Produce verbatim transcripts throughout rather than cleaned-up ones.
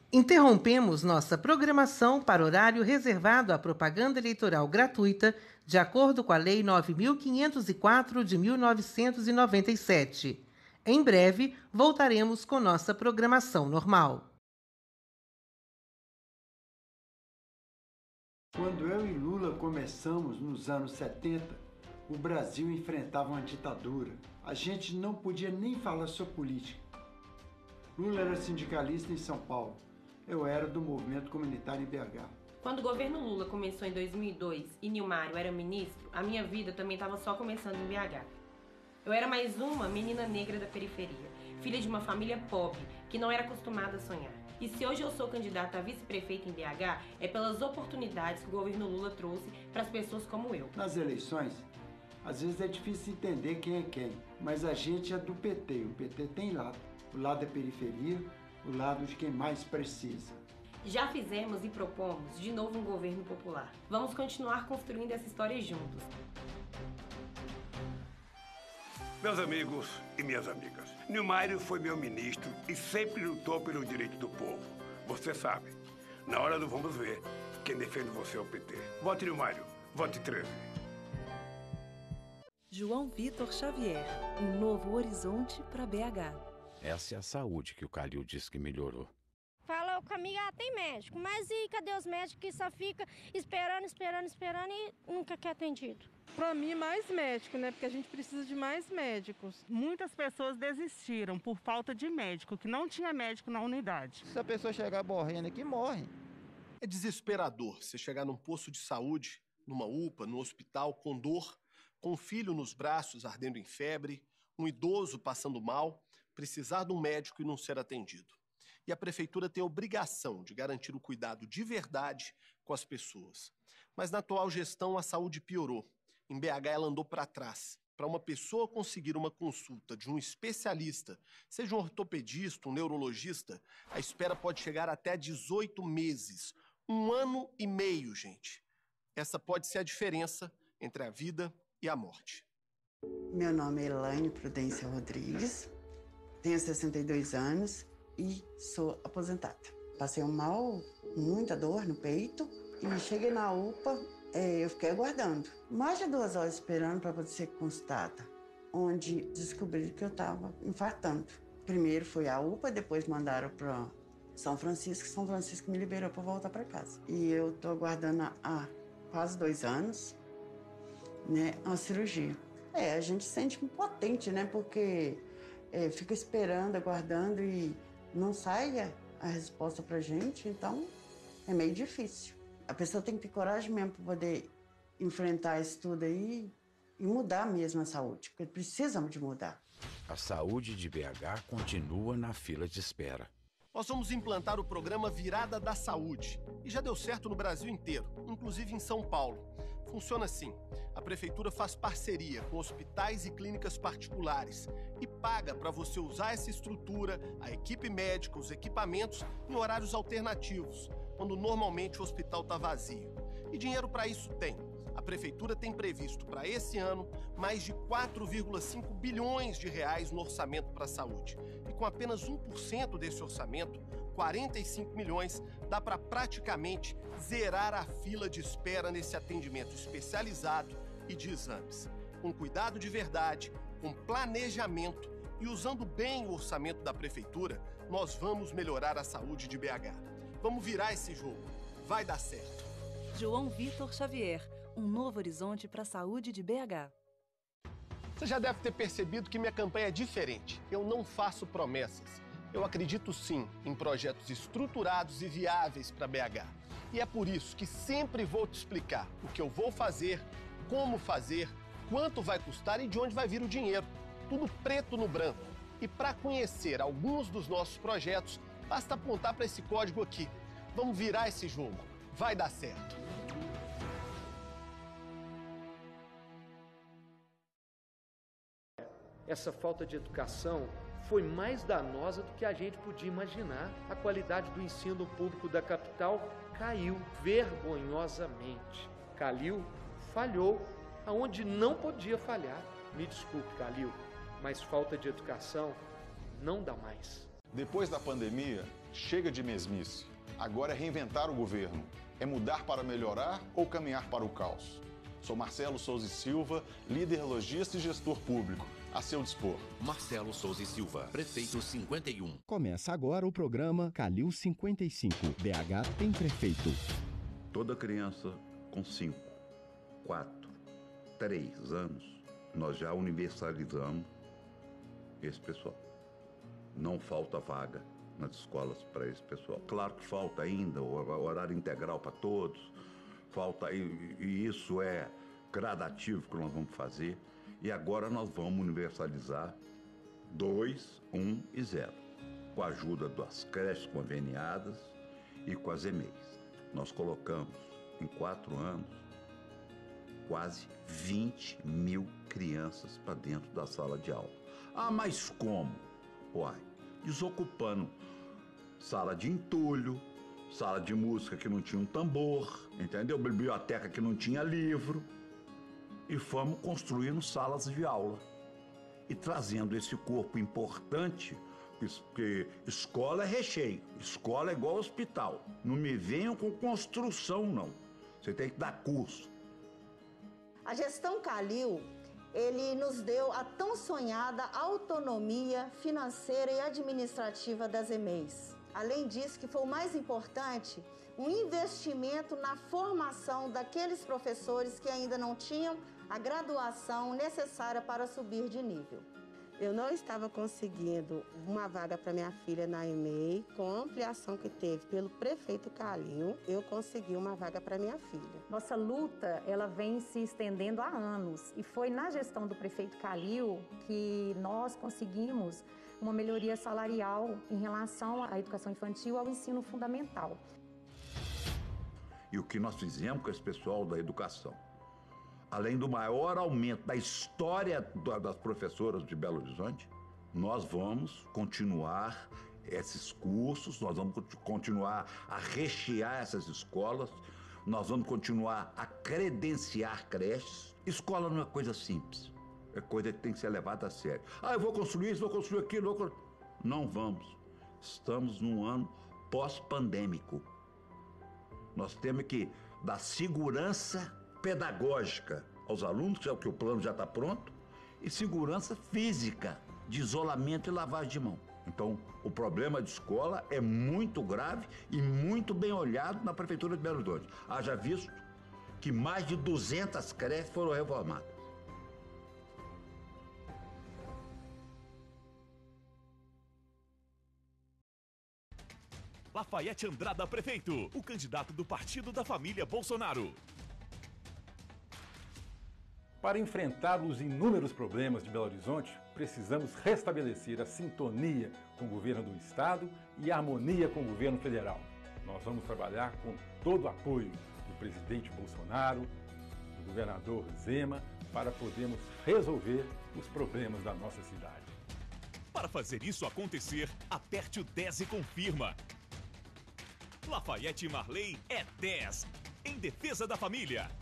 Interrompemos nossa programação para horário reservado à propaganda eleitoral gratuita, de acordo com a Lei nove mil quinhentos e quatro de mil novecentos e noventa e sete. Em breve, voltaremos com nossa programação normal. Quando eu e Lula começamos nos anos setenta, o Brasil enfrentava uma ditadura. A gente não podia nem falar sobre política. Lula era sindicalista em São Paulo. Eu era do movimento comunitário em B H. Quando o governo Lula começou em dois mil e dois e Nilmário era ministro, a minha vida também estava só começando em B H. Eu era mais uma menina negra da periferia, filha de uma família pobre, que não era acostumada a sonhar. E se hoje eu sou candidata a vice-prefeita em B H, é pelas oportunidades que o governo Lula trouxe para as pessoas como eu. Nas eleições, às vezes é difícil entender quem é quem, mas a gente é do P T. O P T tem lado, o lado da periferia, o lado de quem mais precisa. Já fizemos e propomos de novo um governo popular. Vamos continuar construindo essa história juntos. Meus amigos e minhas amigas, Nilmário foi meu ministro e sempre lutou pelo direito do povo. Você sabe, na hora do vamos ver, quem defende você é o P T. Vote Nilmário, vote treze. João Vitor Xavier, um novo horizonte para B H. Essa é a saúde que o Calil disse que melhorou. Fala comigo, ah, tem médico, mas e cadê os médicos que só fica esperando, esperando, esperando e nunca quer atendido? Para mim, mais médico, né? Porque a gente precisa de mais médicos. Muitas pessoas desistiram por falta de médico, que não tinha médico na unidade. Se a pessoa chegar morrendo aqui, morre. É desesperador você chegar num posto de saúde, numa U P A, no hospital, com dor, com um filho nos braços ardendo em febre, um idoso passando mal, precisar de um médico e não ser atendido. E a prefeitura tem a obrigação de garantir o cuidado de verdade com as pessoas. Mas na atual gestão a saúde piorou. Em B H ela andou para trás. Para uma pessoa conseguir uma consulta de um especialista, seja um ortopedista, um neurologista, a espera pode chegar até dezoito meses. Um ano e meio, gente. Essa pode ser a diferença entre a vida e a morte. Meu nome é Elaine Prudência Rodrigues, tenho sessenta e dois anos e sou aposentada. Passei um mal, muita dor no peito e cheguei na U P A. É, eu fiquei aguardando, mais de duas horas esperando para poder ser consultada, onde descobri que eu estava infartando. Primeiro foi a U P A, depois mandaram para São Francisco, São Francisco me liberou para voltar para casa. E eu estou aguardando há quase dois anos, né, uma cirurgia. É, a gente se sente impotente, né, porque é, fica esperando, aguardando e não sai a, a resposta para gente, então é meio difícil. A pessoa tem que ter coragem mesmo para poder enfrentar isso tudo aí e mudar mesmo a saúde, porque precisamos de mudar. A saúde de B H continua na fila de espera. Nós vamos implantar o programa Virada da Saúde. E já deu certo no Brasil inteiro, inclusive em São Paulo. Funciona assim: a prefeitura faz parceria com hospitais e clínicas particulares e paga para você usar essa estrutura, a equipe médica, os equipamentos em horários alternativos, quando normalmente o hospital está vazio. E dinheiro para isso tem. A prefeitura tem previsto para esse ano mais de quatro vírgula cinco bilhões de reais no orçamento para a saúde. E com apenas um por cento desse orçamento, quarenta e cinco milhões, dá para praticamente zerar a fila de espera nesse atendimento especializado e de exames. Com cuidado de verdade, com planejamento e usando bem o orçamento da prefeitura, nós vamos melhorar a saúde de B H. Vamos virar esse jogo. Vai dar certo. João Vitor Xavier, um novo horizonte para a saúde de B H. Você já deve ter percebido que minha campanha é diferente. Eu não faço promessas. Eu acredito sim em projetos estruturados e viáveis para B H. E é por isso que sempre vou te explicar o que eu vou fazer, como fazer, quanto vai custar e de onde vai vir o dinheiro. Tudo preto no branco. E para conhecer alguns dos nossos projetos, basta apontar para esse código aqui. Vamos virar esse jogo. Vai dar certo. Essa falta de educação foi mais danosa do que a gente podia imaginar. A qualidade do ensino público da capital caiu vergonhosamente. Calil falhou aonde não podia falhar. Me desculpe, Calil, mas falta de educação não dá mais. Depois da pandemia, Chega de mesmice. Agora é reinventar o governo. É mudar para melhorar ou caminhar para o caos? Sou Marcelo Souza e Silva, líder lojista e gestor público. A seu dispor. Marcelo Souza e Silva, prefeito cinquenta e um. Começa agora o programa Calil cinquenta e cinco. B H tem prefeito. Toda criança com cinco, quatro, três anos, nós já universalizamos esse pessoal. Não falta vaga nas escolas para esse pessoal. Claro que falta ainda o horário integral para todos, falta, e, e isso é gradativo que nós vamos fazer. E agora nós vamos universalizar dois, um e zero, com a ajuda das creches conveniadas e com as E M E Is. Nós colocamos em quatro anos quase vinte mil crianças para dentro da sala de aula. Ah, mas como? Uai, desocupando sala de entulho, sala de música que não tinha um tambor, entendeu? Biblioteca que não tinha livro. E fomos construindo salas de aula e trazendo esse corpo importante, porque escola é recheio, escola é igual hospital. Não me venham com construção, não. Você tem que dar curso. A gestão Calil, ele nos deu a tão sonhada autonomia financeira e administrativa das E M E Is. Além disso, que foi o mais importante, um investimento na formação daqueles professores que ainda não tinham a graduação necessária para subir de nível. Eu não estava conseguindo uma vaga para minha filha na E M E I, com a ampliação que teve pelo prefeito Calil, eu consegui uma vaga para minha filha. Nossa luta, ela vem se estendendo há anos e foi na gestão do prefeito Calil que nós conseguimos uma melhoria salarial em relação à educação infantil e ao ensino fundamental. E o que nós fizemos com esse pessoal da educação? Além do maior aumento da história das professoras de Belo Horizonte, nós vamos continuar esses cursos, nós vamos continuar a rechear essas escolas, nós vamos continuar a credenciar creches. Escola não é coisa simples, é coisa que tem que ser levada a sério. Ah, eu vou construir isso, vou construir aquilo, vou... Não vamos. Estamos num ano pós-pandêmico. Nós temos que dar segurança pedagógica aos alunos, que é o que o plano já está pronto, e segurança física, de isolamento e lavagem de mão. Então, o problema de escola é muito grave e muito bem olhado na Prefeitura de Belo Horizonte. Haja visto que mais de duzentas creches foram reformadas. Lafayette Andrada prefeito, o candidato do Partido da Família Bolsonaro. Para enfrentar os inúmeros problemas de Belo Horizonte, precisamos restabelecer a sintonia com o governo do Estado e a harmonia com o governo federal. Nós vamos trabalhar com todo o apoio do presidente Bolsonaro, do governador Zema, para podermos resolver os problemas da nossa cidade. Para fazer isso acontecer, aperte o dez e confirma. Lafayette Marley é dez, em defesa da família.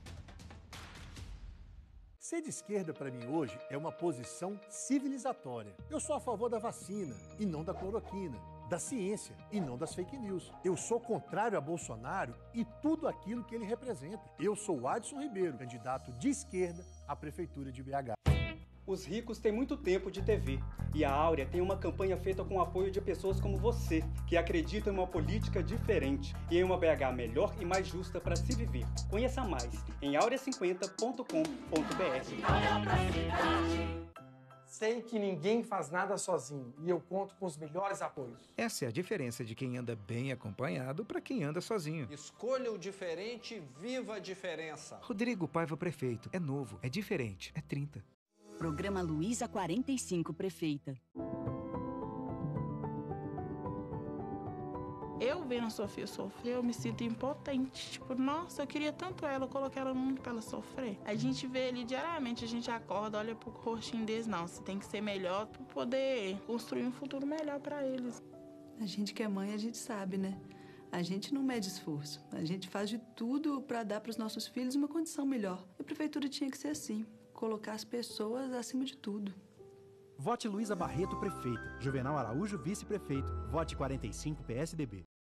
Ser de esquerda, para mim, hoje, é uma posição civilizatória. Eu sou a favor da vacina e não da cloroquina, da ciência e não das fake news. Eu sou contrário a Bolsonaro e tudo aquilo que ele representa. Eu sou o Adson Ribeiro, candidato de esquerda à Prefeitura de B H. Os ricos têm muito tempo de T V e a Áurea tem uma campanha feita com o apoio de pessoas como você, que acreditam em uma política diferente e em uma B H melhor e mais justa para se viver. Conheça mais em áurea cinquenta ponto com ponto b r. Sei que ninguém faz nada sozinho e eu conto com os melhores apoios. Essa é a diferença de quem anda bem acompanhado para quem anda sozinho. Escolha o diferente, viva a diferença. Rodrigo Paiva prefeito. É novo, é diferente, é trinta. Programa Luísa quarenta e cinco, prefeita. Eu vendo a Sofia sofrer, eu me sinto impotente. Tipo, nossa, eu queria tanto ela, eu coloquei ela no mundo pra ela sofrer. A gente vê ele diariamente, a gente acorda, olha pro rostinho deles, não, você tem que ser melhor pra poder construir um futuro melhor pra eles. A gente que é mãe, a gente sabe, né? A gente não mede esforço. A gente faz de tudo pra dar pros nossos filhos uma condição melhor. A prefeitura tinha que ser assim. Colocar as pessoas acima de tudo. Vote Luísa Barreto, prefeita. Juvenal Araújo, vice-prefeito. Vote quarenta e cinco P S D B.